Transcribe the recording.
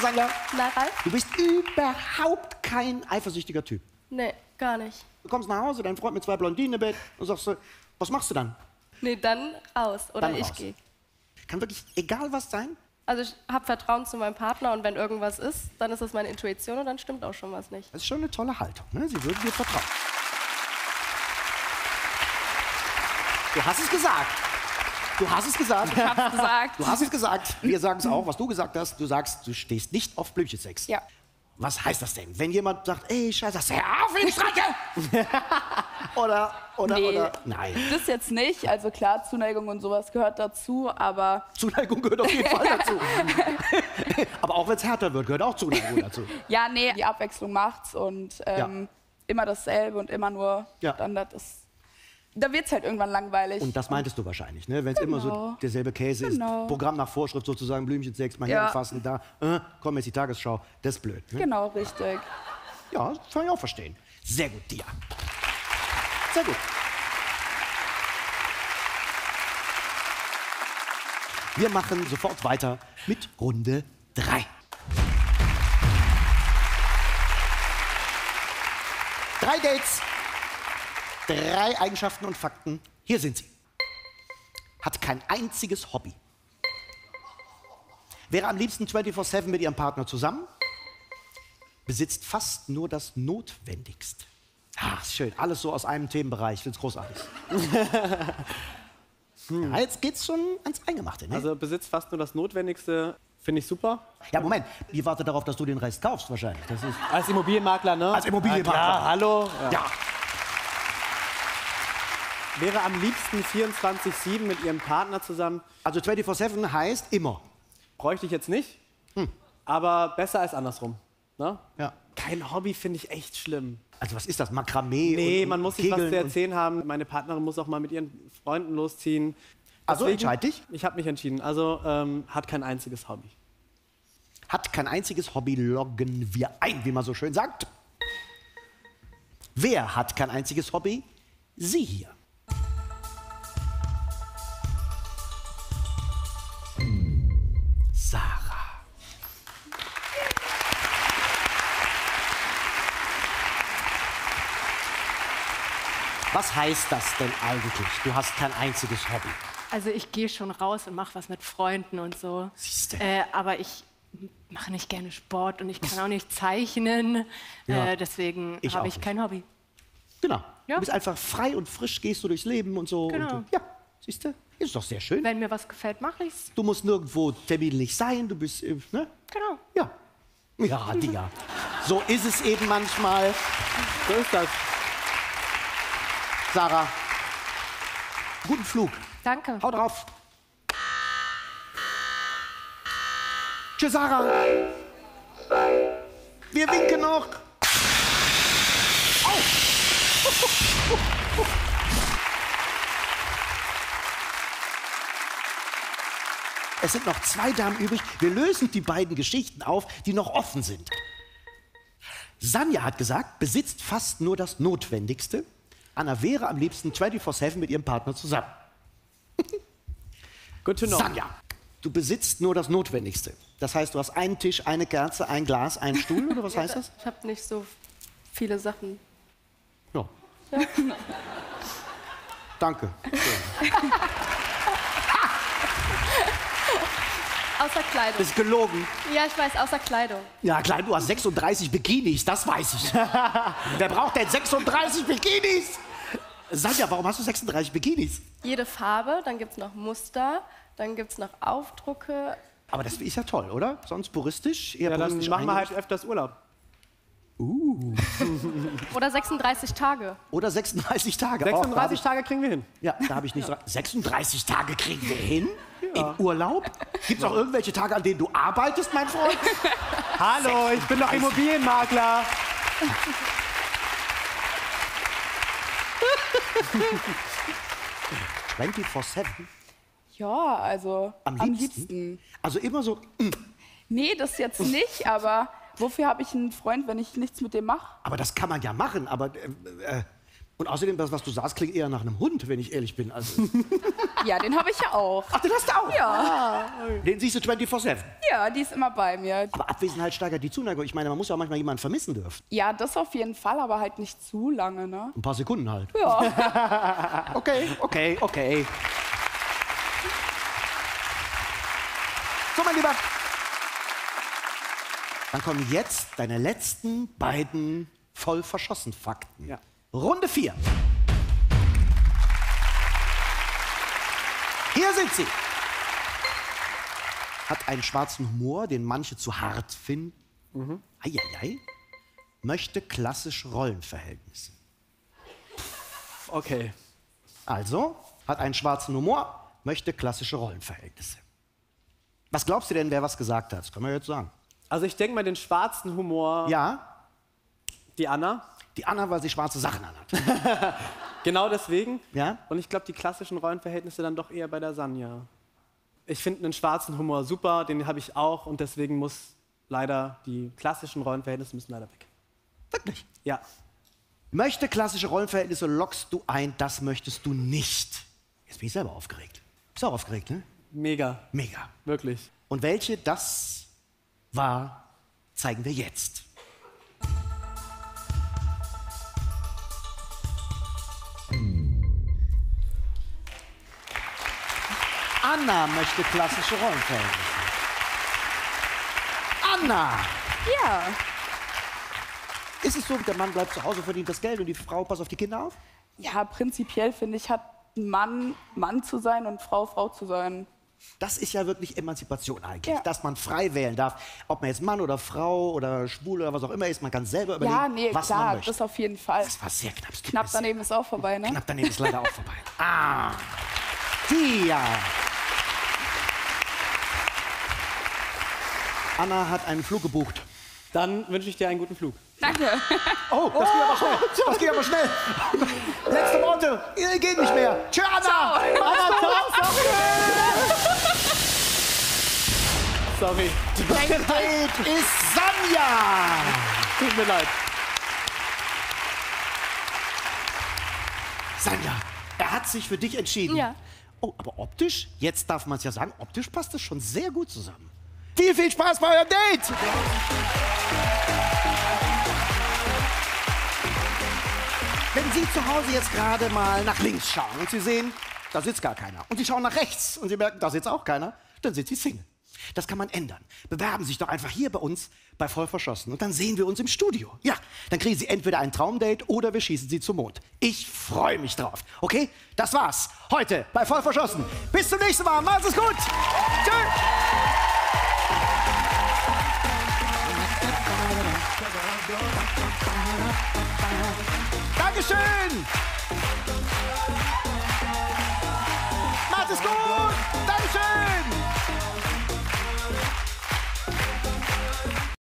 Sanja. Na, Ralf? Du bist überhaupt kein eifersüchtiger Typ. Nee, gar nicht. Du kommst nach Hause, dein Freund mit 2 Blondinen im Bett und sagst du, was machst du dann? Nee, dann raus. Oder Dann ich raus. gehe. Kann wirklich egal was sein? Also ich habe Vertrauen zu meinem Partner und wenn irgendwas ist, dann ist das meine Intuition und dann stimmt auch schon was nicht. Das ist schon eine tolle Haltung. Ne? Sie würden dir vertrauen. Du hast es gesagt. Du hast es gesagt. Ich hab's gesagt. Du hast es gesagt. Wir sagen es auch, was du gesagt hast. Du sagst, du stehst nicht auf Blümchensex. Ja. Was heißt das denn? Wenn jemand sagt, ey, Scheiße, sagst du, hör auf, ich streiche! oder, Nee. nein. Das jetzt nicht. Also klar, Zuneigung und sowas gehört dazu, aber... Zuneigung gehört auf jeden Fall dazu. Aber auch wenn es härter wird, gehört auch Zuneigung dazu. Ja, nee, die Abwechslung macht's und Ja. immer dasselbe und immer nur Ja. Standard ist... Da wird's halt irgendwann langweilig. Und das meintest du wahrscheinlich, ne? Wenn es immer so Genau. derselbe Käse Genau. ist, Programm nach Vorschrift sozusagen, Blümchensex, mal hier Ja. anfassen, da, komm jetzt die Tagesschau, das ist blöd. Ne? Genau, richtig. Ja, das kann ich auch verstehen. Sehr gut, Dia. Sehr gut. Wir machen sofort weiter mit Runde 3. 3 Dates, 3 Eigenschaften und Fakten. Hier sind sie. Hat kein einziges Hobby. Wäre am liebsten 24/7 mit ihrem Partner zusammen. Besitzt fast nur das Notwendigste. Ach, ist schön. Alles so aus einem Themenbereich. Ich find's großartig. Ja, jetzt geht's schon ans Eingemachte, ne? Also besitzt fast nur das Notwendigste, finde ich super. Ja, Moment. Ich warte darauf, dass du den Rest kaufst, wahrscheinlich. Das ist Als Immobilienmakler, ne? als Immobilienmakler. Ja, hallo. Ja. Ja. Wäre am liebsten 24/7 mit ihrem Partner zusammen. Also 24/7 heißt immer. Bräuchte ich jetzt nicht, aber besser als andersrum. Ne? Ja. Kein Hobby finde ich echt schlimm. Also was ist das? Makramee? Nee, und man muss sich was Kegeln zu und- erzählen haben. Meine Partnerin muss auch mal mit ihren Freunden losziehen. Also Deswegen- entscheid dich. Ich habe mich entschieden. Also hat kein einziges Hobby. Hat kein einziges Hobby, loggen wir ein, wie man so schön sagt. Wer hat kein einziges Hobby? Sie hier. Sarah. Was heißt das denn eigentlich? Du hast kein einziges Hobby. Also ich gehe schon raus und mache was mit Freunden und so. Siehste. Aber ich mache nicht gerne Sport und ich kann auch nicht zeichnen. Ja. Deswegen Ich habe auch ich nicht. kein Hobby. Genau. Ja. Du bist einfach frei und frisch, gehst du durchs Leben und so. Genau. Und, ja, siehst du? Ist doch sehr schön. Wenn mir was gefällt, mache ich's. Du musst nirgendwo terminlich sein, du bist, ne? Genau. Ja. Ja, Digga. So ist es eben manchmal. So ist das. Sarah, guten Flug. Danke. Hau drauf. Tschüss, Sarah. Wir winken noch. Au. Es sind noch 2 Damen übrig. Wir lösen die beiden Geschichten auf, die noch offen sind. Sanja hat gesagt, besitzt fast nur das Notwendigste. Anna wäre am liebsten 24/7 mit ihrem Partner zusammen. Good to know. Sanja, du besitzt nur das Notwendigste. Das heißt, du hast einen Tisch, eine Kerze, ein Glas, einen Stuhl, oder was heißt das? Ich habe nicht so viele Sachen. Ja. Danke. Außer Kleidung. Das ist gelogen. Ja, ich weiß, außer Kleidung. Ja, klein, du hast 36 Bikinis, das weiß ich. Wer braucht denn 36 Bikinis? Sanja, warum hast du 36 Bikinis? Jede Farbe, dann gibt es noch Muster, dann gibt es noch Aufdrucke. Aber das ist ja toll, oder? Sonst puristisch, eher Ja, dann puristisch machen wir halt eingerichtet. öfters Urlaub. Oder 36 Tage. Oder 36 Tage. 36 Tage kriegen wir hin. Ja, da habe ich nicht. 36 Tage kriegen wir hin? In Urlaub? Gibt es auch irgendwelche Tage, an denen du arbeitest, mein Freund? Hallo, ich bin doch Immobilienmakler. 24/7? Ja, also Am liebsten? Also immer so. Nee, das jetzt nicht, aber wofür habe ich einen Freund, wenn ich nichts mit dem mache? Aber das kann man ja machen. Aber Und außerdem, das, was du sagst, klingt eher nach einem Hund, wenn ich ehrlich bin. Also, Ja, den habe ich ja auch. ach, den hast du auch? Ja. Den siehst du 24/7. Ja, die ist immer bei mir. Aber Abwesenheit steigert die Zuneigung. Ich meine, man muss ja auch manchmal jemanden vermissen dürfen. Ja, das auf jeden Fall, aber halt nicht zu lange, ne? Ein paar Sekunden halt. Ja. Okay. So, mein Lieber. Dann kommen jetzt deine letzten beiden voll verschossen Fakten. Ja. Runde 4. Hier sind sie. Hat einen schwarzen Humor, den manche zu hart finden. Eieiei. Möchte klassische Rollenverhältnisse. Okay. Also, hat einen schwarzen Humor, möchte klassische Rollenverhältnisse. Was glaubst du denn, wer was gesagt hat? Das können wir jetzt sagen. Also ich denke mal den schwarzen Humor, Ja, die Anna. die Anna, weil sie schwarze Sachen anhat. Genau deswegen. Ja? Und ich glaube, die klassischen Rollenverhältnisse dann doch eher bei der Sanja. Ich finde einen schwarzen Humor super, den habe ich auch. Und deswegen muss leider die klassischen Rollenverhältnisse müssen leider weg. Wirklich. Ja. Möchte klassische Rollenverhältnisse lockst du ein, das möchtest du nicht. Jetzt bin ich selber aufgeregt. Bist du auch aufgeregt, ne? Mega. Mega. Wirklich. Und welche das war, zeigen wir jetzt. Anna möchte klassische Rollenverhältnisse. Anna! Ja. Ist es so, der Mann bleibt zu Hause, verdient das Geld und die Frau passt auf die Kinder auf? Ja, prinzipiell finde ich, hat ein Mann Mann zu sein und Frau Frau zu sein. Das ist ja wirklich Emanzipation eigentlich, Ja. dass man frei wählen darf. Ob man jetzt Mann oder Frau oder schwul oder was auch immer ist, man kann selber überlegen, Ja, nee, was man klar, möchte. das auf jeden Fall. Das war sehr knapp. Es tut Knapp mir sehr- daneben ist auch vorbei, ne? Knapp daneben ist leider auch vorbei. Ah, Tia. Anna hat einen Flug gebucht. Dann wünsche ich dir einen guten Flug. Danke. Oh, das geht aber schnell. Das geht aber schnell. Letzte Worte. Ihr geht nicht mehr. Tschö, Anna. Anna, ciao. Sorry. Dein Date ist Sanja. Tut mir leid. Sanja, er hat sich für dich entschieden. Ja. Oh, aber optisch, jetzt darf man es ja sagen, optisch passt es schon sehr gut zusammen. Viel Spaß bei eurem Date! Wenn Sie zu Hause jetzt gerade mal nach links schauen und Sie sehen, da sitzt gar keiner. Und Sie schauen nach rechts und Sie merken, da sitzt auch keiner, dann sind Sie Single. Das kann man ändern. Bewerben Sie sich doch einfach hier bei uns bei Voll Verschossen und dann sehen wir uns im Studio. Ja, dann kriegen Sie entweder ein Traumdate oder wir schießen Sie zum Mond. Ich freue mich drauf. Okay, das war's heute bei Voll Verschossen. Bis zum nächsten Mal. Macht's es gut. Tschüss. Dankeschön.